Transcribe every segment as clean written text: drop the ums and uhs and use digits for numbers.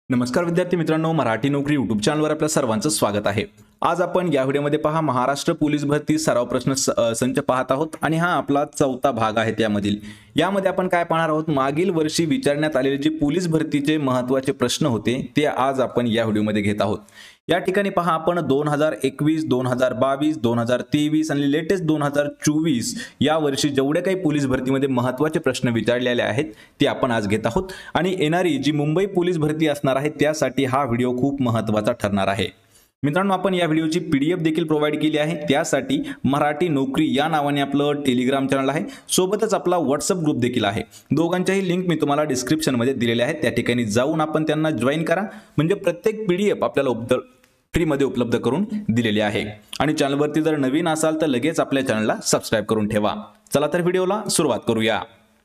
नमस्कार विद्यार्थी मित्रांनो, मराठी नोकरी यूट्यूब चॅनलवर आपल्या सर्वांचं स्वागत आहे। आज आपण या व्हिडिओमध्ये पहा महाराष्ट्र पोलीस भरती सराव प्रश्न संच पाहत आहोत आणि हा आपला चौथा भाग आहे। यामध्ये आपण काय पाहणार आहोत, मागील वर्षी विचारण्यात आलेले जे पोलीस भरतीचे महत्त्वाचे प्रश्न होते ते आज आपण या व्हिडिओमध्ये घेत आहोत। या ठिकाणी पहा आपण 2021, 2022, 2023 आणि लेटेस्ट 2024 या वर्षी जेवढे काही पोलीस भरतीमध्ये महत्त्वाचे प्रश्न विचारलेले आहेत ते आपण आज घेत आहोत आणि येणारी जी मुंबई पोलीस भरती असणार आहे त्यासाठी हा व्हिडिओ खूप महत्त्वाचा ठरणार आहे। मित्रांनो, आपण या व्हिडिओची पीडीएफ देखील प्रोव्हाइड केली आहे। त्यासाठी मराठी नोकरी या नावाने आपलं टेलिग्राम चॅनल आहे, सोबतच आपला व्हॉट्सअप ग्रुप देखील आहे। दोघांच्याही लिंक मी तुम्हाला डिस्क्रिप्शन मध्ये दिलेले आहेत, त्या ठिकाणी जाऊन आपण त्यांना जॉइन करा, म्हणजे प्रत्येक पीडीएफ आपल्याला फ्री मध्ये उपलब्ध करून दिलेली आहे। आणि चॅनलवरती जर नवीन असाल तर लगेच आपल्या चॅनलला सबस्क्राइब करून ठेवा। चला तर व्हिडिओला सुरुवात करूया।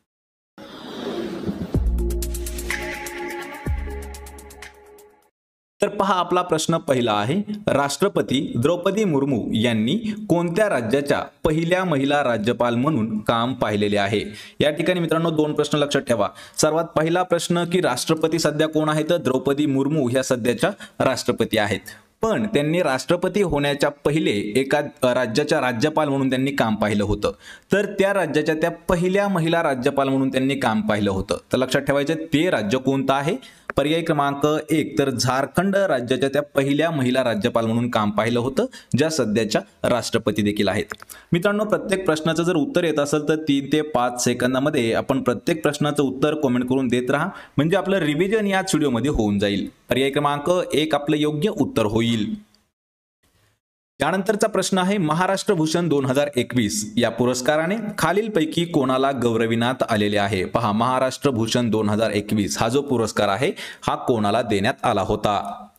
तर पहा, आपला प्रश्न पहिला आहे, राष्ट्रपती द्रौपदी मुर्मू यांनी कोणत्या राज्याच्या पहिल्या महिला राज्यपाल म्हणून काम पाहिलेले आहे। या ठिकाणी मित्रांनो दोन प्रश्न लक्षात ठेवा। सर्वात पहिला प्रश्न की राष्ट्रपती सध्या कोण आहेत, तर द्रौपदी मुर्मू ह्या सध्याच्या राष्ट्रपती आहेत, पण त्यांनी राष्ट्रपती होण्याच्या पहिले एका राज्याच्या राज्यपाल म्हणून त्यांनी काम पाहिलं होतं। तर त्या राज्याच्या त्या पहिल्या महिला राज्यपाल म्हणून त्यांनी काम पाहिलं होतं। तर लक्षात ठेवायचं ते राज्य कोणतं आहे। पर्याय क्रमांक 1 तर झारखंड राज्याच्या त्या पहिल्या महिला राज्यपाल म्हणून काम पाहिलं होतं, ज्या सध्याच्या राष्ट्रपती देखील आहेत। मित्रांनो, प्रत्येक प्रश्नाचं जर उत्तर येत असेल तर 3 ते 5 सेकंदामध्ये आपण प्रत्येक प्रश्नाचं उत्तर कमेंट करून देत राहा, म्हणजे आपलं रिव्हिजन याच व्हिडिओमध्ये होऊन जाईल। पर्याय क्रमांक 1 आपलं योग्य उत्तर होईल। त्यानंतरचा प्रश्न आहे, महाराष्ट्र भूषण 2021 या पुरस्काराने खालीलपैकी कोणाला गौरविण्यात आलेले आहे। पहा, महाराष्ट्र भूषण 2021 हा जो पुरस्कार आहे हा कोणाला देण्यात आला होता।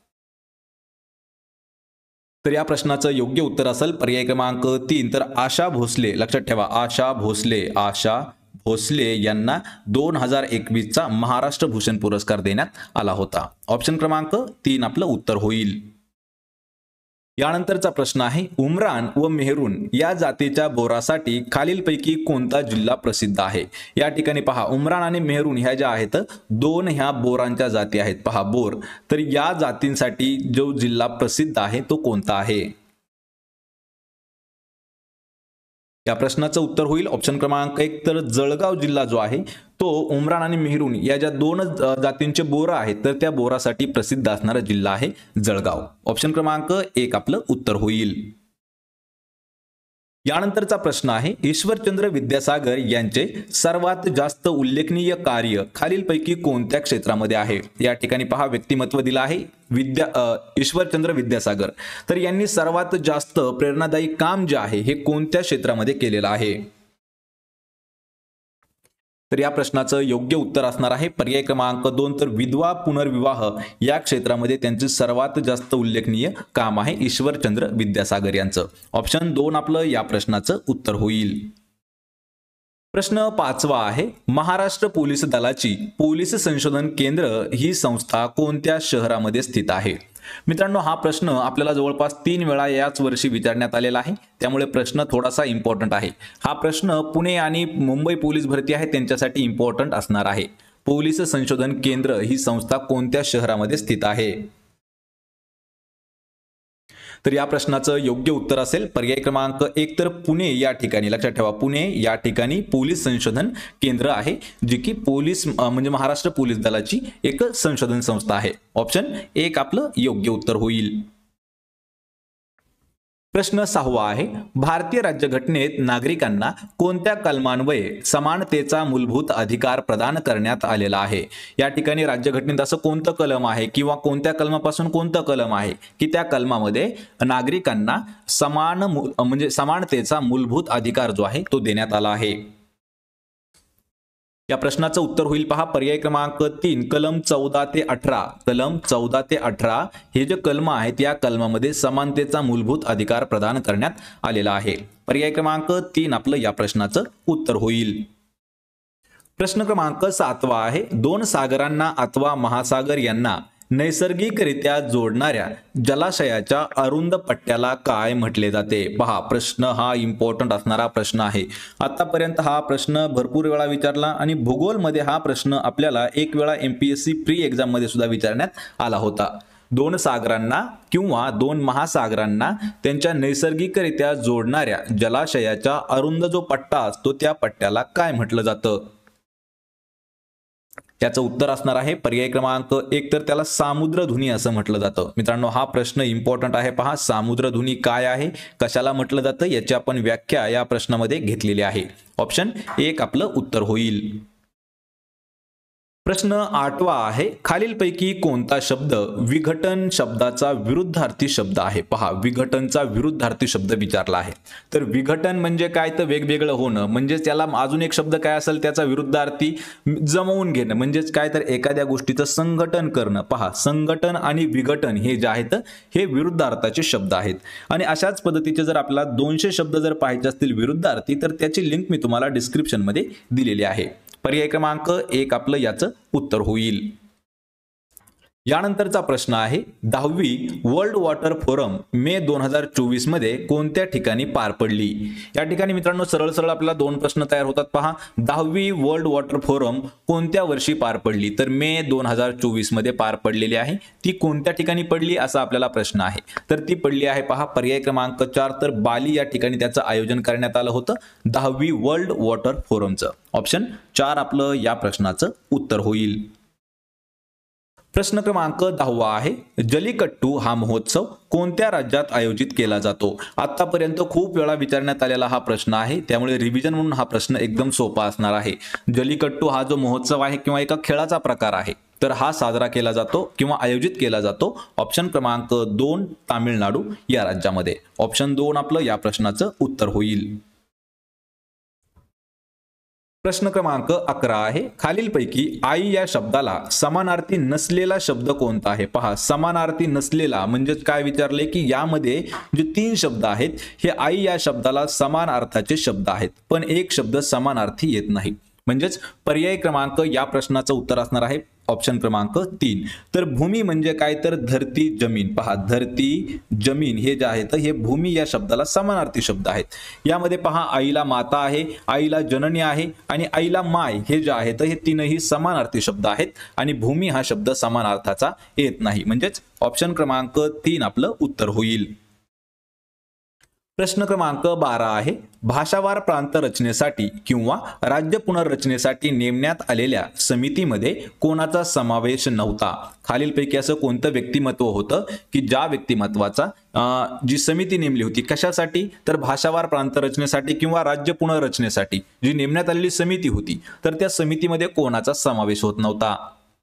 तर या प्रश्नाचं योग्य उत्तर असेल पर्याय क्रमांक 3 तर आशा भोसले। लक्षात ठेवा, आशा भोसले यांना 2021 चा महाराष्ट्र भूषण पुरस्कार देण्यात आला होता। ऑप्शन क्रमांक 3 आपलं उत्तर होईल। यानंतरचा प्रश्न आहे, उमरान व मेहरून या जातीच्या बोरासाठी खालीलपैकी कोणता जिल्हा प्रसिद्ध आहे। या ठिकाणी पहा, उमरान आणि मेहरून ह्या ज्या आहेत दोन ह्या बोरांच्या जाती आहेत। पहा, बोर, तर या जातींसाठी जो जिल्हा प्रसिद्ध आहे तो कोणता आहे। या प्रश्नाचं उत्तर होईल ऑप्शन क्रमांक 1 तर जळगाव जिल्हा जो आहे तो उमरान आणि मेहरून या ज्या दोन जातींचे बोर आहेत तर त्या बोरासाठी प्रसिद्ध असणारा जिल्हा आहे जळगाव। ऑप्शन क्रमांक 1 आपलं उत्तर होईल। यानंतरचा प्रश्न आहे, ईश्वरचंद्र विद्यासागर यांचे सर्वात जास्त उल्लेखनीय कार्य खालीलपैकी कोणत्या क्षेत्रामध्ये आहे। या ठिकाणी पहा, व्यक्तिमत्व दिलं आहे ईश्वरचंद्र विद्यासागर, तर यांनी सर्वात जास्त प्रेरणादायी काम जे आहे हे कोणत्या क्षेत्रामध्ये केलेलं आहे। तर या प्रश्नाचं योग्य उत्तर असणार आहे पर्याय क्रमांक 2 तर विधवा पुनर्विवाह या क्षेत्रामध्ये त्यांचे सर्वात जास्त उल्लेखनीय काम आहे ईश्वरचंद्र विद्यासागर यांचं। ऑप्शन 2 आपलं या प्रश्नाचं उत्तर होईल। प्रश्न 5वा आहे, महाराष्ट्र पोलीस दलाची पोलीस संशोधन केंद्र ही संस्था कोणत्या शहरामध्ये स्थित आहे। मित्रांनो, हा प्रश्न आपल्याला जवळपास 3 वेळा याच वर्षी विचारण्यात आलेला आहे, त्यामुळे प्रश्न थोडासा इम्पॉर्टंट आहे। हा प्रश्न पुणे आणि मुंबई पोलीस भरती आहे त्यांच्यासाठी इम्पॉर्टंट असणार आहे। पोलीस संशोधन केंद्र ही संस्था कोणत्या शहरामध्ये स्थित आहे। तर या प्रश्नाचं योग्य उत्तर असेल पर्याय क्रमांक 1 तर पुणे या ठिकाणी। लक्षात ठेवा, पुणे या ठिकाणी पोलीस संशोधन केंद्र आहे, जी की पोलीस म्हणजे महाराष्ट्र पोलीस दलाची एक संशोधन संस्था आहे। ऑप्शन 1 आपलं योग्य उत्तर होईल। प्रश्न 6वा आहे, भारतीय राज्यघटनेत नागरिकांना कोणत्या कलमान्वये समानतेचा मूलभूत अधिकार प्रदान करण्यात आलेला आहे। या ठिकाणी राज्यघटनेत असं कोणतं कलम आहे किंवा कोणत्या कलमापासून कोणतं कलम आहे की त्या कलमामध्ये नागरिकांना समानतेचा मूलभूत अधिकार जो आहे तो देण्यात आला आहे। या प्रश्नाचं उत्तर होईल पहा पर्याय क्रमांक 3 कलम 14 ते 18। कलम 14 ते 18 हे जे कलम आहेत या कलमामध्ये समानतेचा मूलभूत अधिकार प्रदान करण्यात आलेला आहे। पर्याय क्रमांक 3 आपलं या प्रश्नाचं उत्तर होईल। प्रश्न क्रमांक 7वा आहे, 2 सागरांना अथवा महासागर यांना नैसर्गिकरित्या जोडणाऱ्या जलाशयाच्या अरुंद पट्ट्याला काय म्हटले जाते? पहा, प्रश्न हा इम्पॉर्टंट असणारा प्रश्न आहे. आतापर्यंत हा प्रश्न भरपूर वेळा विचारला आणि भूगोलमध्ये हा प्रश्न आपल्याला एक वेळा MPSC प्री एक्झाम मध्ये सुद्धा विचारण्यात आला होता. दोन सागरांना किंवा दोन महासागरांना त्यांच्या नैसर्गिकरित्या जोडणाऱ्या जलाशयाचा अरुंद जो पट्टा असतो त्या पट्ट्याला काय म्हटलं जातं? याचं उत्तर असणार आहे पर्याय क्रमांक 1, तर त्याला सामुद्रधुनी असं म्हटलं जातं. मित्रांनो, हा प्रश्न इम्पॉर्टंट आहे. पहा, सामुद्रधुनी काय आहे, कशाला म्हटलं जातं, याची आपण व्याख्या या प्रश्नामध्ये घेतलेली आहे. ऑप्शन 1 आपलं उत्तर होईल. प्रश्न 8वा आहे, खालीलपैकी कोणता शब्द विघटन शब्दाचा विरुद्धार्थी शब्द आहे? पहा, विघटनचा विरुद्धार्थी शब्द विचारला आहे. तर विघटन म्हणजे काय, तर वेगवेगळं होणं, म्हणजेच त्याला अजून एक शब्द काय असेल त्याचा विरुद्धार्थी जमवून घेणं, म्हणजेच काय, तर एखाद्या गोष्टीचं संघटन करणं. पहा, संघटन आणि विघटन हे जे आहेत हे विरुद्धार्थाचे शब्द आहेत. आणि अशाच पद्धतीचे जर आपल्याला 200 शब्द जर पाहायचे असतील विरुद्धार्थी, तर त्याची लिंक मी तुम्हाला डिस्क्रिप्शन मध्ये दिलेली आहे. पर्याय क्रमांक 1 आपलं याचं उत्तर होईल. यानंतरचा प्रश्न आहे, 10वी वर्ल्ड वॉटर फोरम मे 2024 मध्ये कोणत्या ठिकाणी पार पडली? या ठिकाणी मित्रांनो सरळ सरळ आपल्याला 2 प्रश्न तयार होतात. पहा, 10वी वर्ल्ड वॉटर फोरम कोणत्या वर्षी पार पडली? तर मे 2024 मध्ये पार पडलेली आहे. ती कोणत्या ठिकाणी पडली असा आपल्याला प्रश्न आहे. तर ती पडली आहे, पहा, पर्याय क्रमांक 4, तर बाली या ठिकाणी त्याचं आयोजन करण्यात आलं होतं 10वी वर्ल्ड वॉटर फोरमचं. ऑप्शन 4 आपलं या प्रश्नाचं उत्तर होईल. प्रश्न क्रमांक 10वा आहे, जलीकट्टू हा महोत्सव कोणत्या राज्यात आयोजित केला जातो? आतापर्यंत खूप वेळा विचारण्यात आलेला हा प्रश्न आहे, त्यामुळे रिव्हिजन म्हणून हा प्रश्न एकदम सोपा असणार आहे. जलीकट्टू हा जो महोत्सव आहे किंवा एका खेळाचा प्रकार आहे, तर हा साजरा केला जातो किंवा आयोजित केला जातो ऑप्शन क्रमांक 2 तामिळनाडू या राज्यामध्ये. ऑप्शन 2 आपलं या प्रश्नाचं उत्तर होईल. प्रश्न क्रमांक 11 आहे, खालीलपैकी आई या शब्दाला समानार्थी नसलेला शब्द कोणता आहे? पहा, समानार्थी नसलेला म्हणजे काय विचारले की यामध्ये जे 3 शब्द आहेत हे आई या शब्दाला समान अर्थाचे शब्द आहेत, पण एक शब्द समानार्थी येत नाही. म्हणजेच पर्याय क्रमांक या प्रश्नाचं उत्तर असणार आहे ऑप्शन क्रमांक 3. तर भूमी म्हणजे काय, तर धरती जमीन. पहा, धरती जमीन हे जे आहेत हे भूमी या शब्दाला समानार्थी शब्द आहेत. यामध्ये पहा, आईला माता आहे, आईला जननी आहे आणि आईला माय हे जे आहेत हे तीनही समानार्थी शब्द आहेत आणि भूमी हा शब्द समानार्थाचा येत नाही. म्हणजेच ऑप्शन क्रमांक 3 आपलं उत्तर होईल. प्रश्न क्रमांक 12 आहे, भाषावार प्रांत रचनेसाठी किंवा राज्य पुनर्रचनेसाठी नेमण्यात आलेल्या समितीमध्ये कोणाचा समावेश नव्हता? खालीलपैकी असं कोणतं व्यक्तिमत्व होतं की ज्या व्यक्तिमत्वाचा जी समिती नेमली होती कशासाठी, तर भाषावार प्रांत रचनेसाठी किंवा राज्य पुनर्रचनेसाठी जी नेमण्यात आलेली समिती होती, तर त्या समितीमध्ये कोणाचा समावेश होत नव्हता?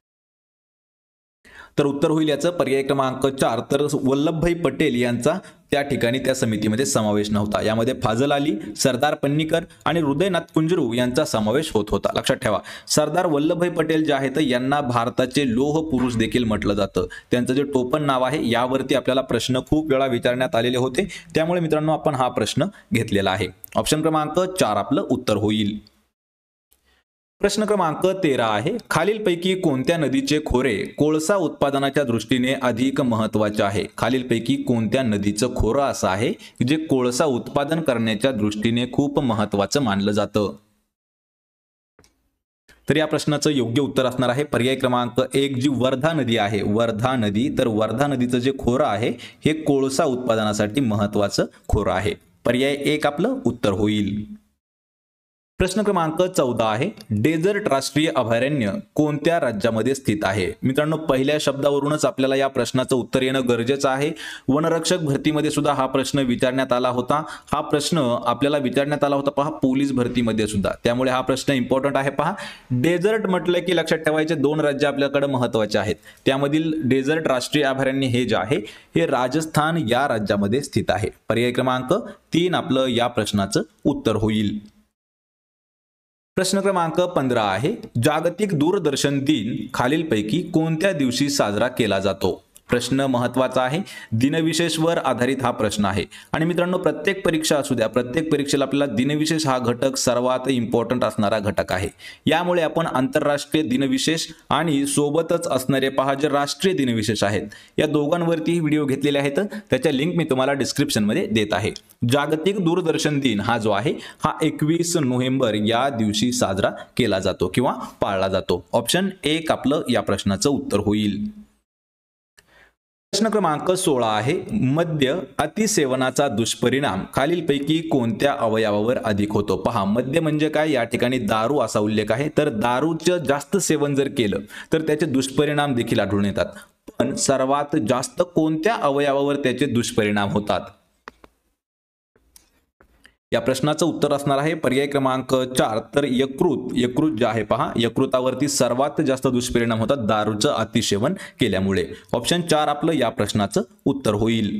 तर उत्तर होईल याचं पर्याय क्रमांक 4, तर वल्लभभाई पटेल यांचा त्या ठिकाणी त्या समितीमध्ये समावेश नव्हता. यामध्ये फाजल अली, सरदार पन्नीकर आणि हृदयनाथ कुंजरू यांचा समावेश होत होता. लक्षात ठेवा, सरदार वल्लभभाई पटेल जे आहेत यांना भारताचे लोह पुरुष देखील म्हटलं जातं. त्यांचं जे टोपण नाव आहे यावरती आपल्याला प्रश्न खूप वेळा विचारण्यात आलेले होते, त्यामुळे मित्रांनो आपण हा प्रश्न घेतलेला आहे. ऑप्शन क्रमांक 4 आपलं उत्तर होईल. प्रश्न क्रमांक 13 आहे, खालीलपैकी कोणत्या नदीचे खोरे कोळसा उत्पादनाच्या दृष्टीने अधिक महत्त्वाचे आहे? खालीलपैकी कोणत्या नदीचं खोरं असं आहे जे कोळसा उत्पादन करण्याच्या दृष्टीने खूप महत्त्वाचं मानलं जातं? तर या प्रश्नाचं योग्य उत्तर असणार आहे पर्याय क्रमांक 1, जी वर्धा नदी आहे, वर्धा नदी. तर वर्धा नदीचं जे खोरं आहे हे कोळसा उत्पादनासाठी महत्त्वाचं खोरं आहे. पर्याय 1 आपलं उत्तर होईल. प्रश्न क्रमांक 14 आहे, डेझर्ट राष्ट्रीय अभयारण्य कोणत्या राज्यामध्ये स्थित आहे? मित्रांनो, पहिल्या शब्दावरूनच आपल्याला या प्रश्नाचं उत्तर येणं गरजेचं आहे. वनरक्षक भरतीमध्ये सुद्धा हा प्रश्न विचारण्यात आला होता. हा प्रश्न आपल्याला विचारण्यात आला होता पहा पोलीस भरतीमध्ये सुद्धा, त्यामुळे हा प्रश्न इम्पॉर्टंट आहे. पहा, डेझर्ट म्हटलं की लक्षात ठेवायचे 2 राज्य आपल्याकडे महत्त्वाचे आहेत. त्यामधील डेझर्ट राष्ट्रीय अभयारण्य हे जे आहे हे राजस्थान या राज्यामध्ये स्थित आहे. पर्याय क्रमांक 3 आपलं या प्रश्नाचं उत्तर होईल. प्रश्न क्रमांक 15 आहे, जागतिक दूरदर्शन दिन खालीलपैकी कोणत्या दिवशी साजरा केला जातो? प्रश्न महत्त्वाचा आहे, दिनविशेषवर आधारित हा प्रश्न आहे। आणि मित्रांनो, प्रत्येक परीक्षा असू द्या, प्रत्येक परीक्षेला आपल्याला दिनविशेष हा घटक सर्वात इम्पॉर्टंट असणारा घटक आहे। यामुळे आपण आंतरराष्ट्रीय दिनविशेष आणि सोबतच असणारे पहा जे राष्ट्रीय दिनविशेष आहेत या दोघांवरती व्हिडिओ घेतलेले आहेत, त्याच्या लिंक मी तुम्हाला डिस्क्रिप्शन मध्ये देत आहे। जागतिक दूरदर्शन दिन हा जो आहे हा 21 नोव्हेंबर या दिवशी साजरा केला जातो किंवा पाळला जातो। ऑप्शन 1 आपलं या प्रश्नाचं उत्तर होईल। प्रश्न क्रमांक 16 आहे, मद्य अतिसेवनाचा दुष्परिणाम खालीलपैकी कोणत्या अवयवावर अधिक होतो? पहा, मद्य म्हणजे काय, या ठिकाणी दारू असा उल्लेख आहे, तर दारूचं जास्त सेवन जर केलं तर त्याचे दुष्परिणाम देखील आढळून येतात। पण सर्वात जास्त कोणत्या अवयवावर त्याचे दुष्परिणाम होतात? या प्रश्नाचं उत्तर असणार आहे पर्याय क्रमांक 4, तर यकृत जे आहे पहा, यकृतावरती सर्वात जास्त दुष्परिणाम होतात दारूचं अतिसेवन केल्यामुळे। ऑप्शन 4 आपलं या प्रश्नाचं उत्तर होईल।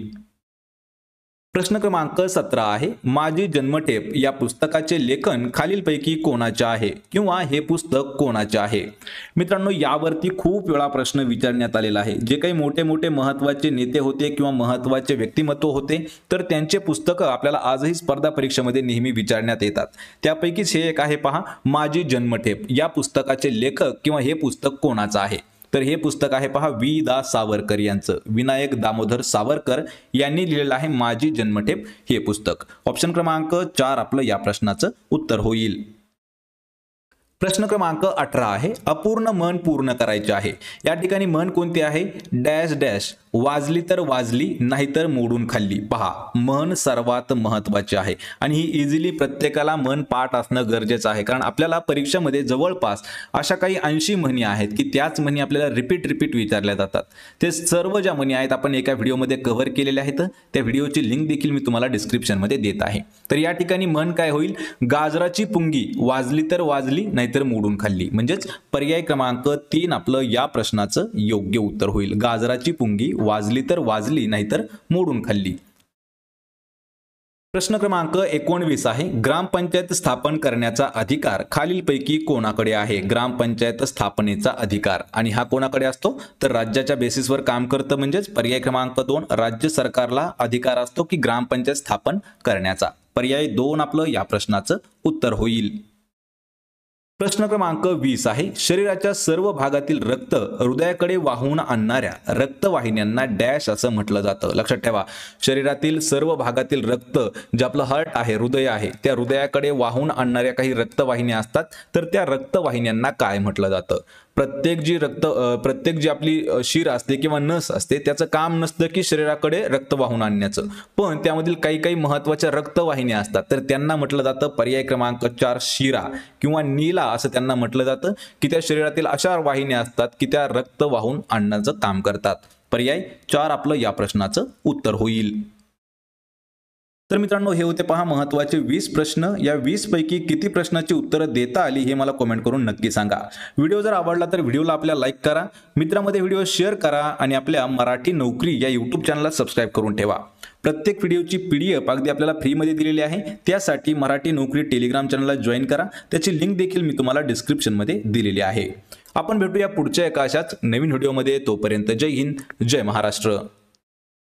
प्रश्न क्रमांक 17 आहे, माझी जन्मठेप या पुस्तकाचे लेखन खालीलपैकी कोणाचे आहे किंवा हे पुस्तक कोणाचे आहे? मित्रांनो, यावरती खूप वेळा प्रश्न विचारण्यात आलेला आहे। जे काही मोठे मोठे महत्त्वाचे नेते होते किंवा महत्त्वाचे व्यक्तिमत्व होते तर त्यांचे पुस्तकं आपल्याला आजही स्पर्धा परीक्षेमध्ये नेहमी विचारण्यात येतात। त्यापैकीच हे एक आहे पहा, माझी जन्मठेप या पुस्तकाचे लेखक किंवा हे पुस्तक कोणाचं आहे? तर हे पुस्तक आहे पहा वि. दा. सावरकर यांचं, विनायक दामोदर सावरकर यांनी लिहिलेलं आहे माझी जन्मठेप हे पुस्तक। ऑप्शन क्रमांक 4 आपलं या प्रश्नाचं उत्तर होईल। प्रश्न क्रमांक 18 आहे, अपूर्ण मन पूर्ण करायचे आहे। या ठिकाणी मन कोणती आहे? डॅश डॅश, वाजली तर वाजली नाहीतर मोडून खाल्ली। पहा, मन सर्वात महत्त्वाचे आहे आणि ही इझिली प्रत्येकाला मन पाठ असणं गरजेचं आहे, कारण आपल्याला परीक्षेमध्ये जवळपास अशा काही 80 म्हणी आहेत की त्याच म्हणी आपल्याला रिपीट विचारल्या जातात। ते सर्व ज्या म्हणी आहेत आपण एका व्हिडिओमध्ये कव्हर केलेल्या आहेत, त्या व्हिडिओची लिंक देखील मी तुम्हाला डिस्क्रिप्शनमध्ये देत आहे। तर या ठिकाणी मन काय होईल? गाजराची पुंगी वाजली तर वाजली नाहीतर मोडून खाल्ली, म्हणजेच पर्याय क्रमांक 3 आपलं या प्रश्नाचं योग्य उत्तर होईल। गाजराची पुंगी वाजली तर वाजली नाहीतर मोडून खाल्ली। प्रश्न क्रमांक 19 आहे, ग्रामपंचायत स्थापन करण्याचा अधिकार खालीलपैकी कोणाकडे आहे? ग्रामपंचायत स्थापनेचा अधिकार, आणि हा कोणाकडे असतो? तर राज्याच्या बेसिसवर काम करतं, म्हणजेच पर्याय क्रमांक 2 राज्य सरकारला अधिकार असतो की ग्रामपंचायत स्थापन करण्याचा। पर्याय 2 आपलं या प्रश्नाचं उत्तर होईल। प्रश्न क्रमांक 20 आहे, शरीराच्या सर्व भागातील रक्त हृदयाकडे वाहून आणणाऱ्या रक्तवाहिन्यांना डॅश असं म्हटलं जातं। लक्षात ठेवा, शरीरातील सर्व भागातील रक्त जे आपलं हार्ट आहे, हृदय आहे, त्या हृदयाकडे वाहून आणणाऱ्या काही रक्तवाहिन्या असतात, तर त्या रक्तवाहिन्यांना काय म्हटलं जातं? प्रत्येक जी आपली शिर असते किंवा नस असते त्याचं काम नसतं की शरीराकडे रक्त वाहून आणण्याचं, पण त्यामधील काही महत्त्वाच्या रक्तवाहिन्या असतात तर त्यांना म्हटलं जातं पर्याय क्रमांक 4 शिरा किंवा नीला असं त्यांना म्हटलं जातं, की त्या शरीरातील अशा वाहिन्या असतात की त्या रक्त वाहून आणण्याचं काम करतात। पर्याय 4 आपलं या प्रश्नाचं उत्तर होईल। तर मित्रांनो, हे होते पहा महत्त्वाचे 20 प्रश्न। या 20 पैकी किती प्रश्नाची उत्तरं देता आली हे मला कमेंट करून नक्की सांगा। व्हिडिओ जर आवडला तर व्हिडिओला आपल्या लाईक करा, मित्रांमध्ये व्हिडिओ शेअर करा आणि आपल्या मराठी नोकरी या YouTube चॅनलला सबस्क्राईब करून ठेवा। प्रत्येक व्हिडिओची PDF अगदी आपल्याला फ्रीमध्ये दिलेली आहे, त्यासाठी मराठी नोकरी टेलिग्राम चॅनलला जॉईन करा, त्याची लिंक देखील मी तुम्हाला डिस्क्रिप्शनमध्ये दिलेली आहे। आपण भेटूया पुढच्या एका अशाच नवीन व्हिडिओमध्ये, तोपर्यंत जय हिंद, जय महाराष्ट्र।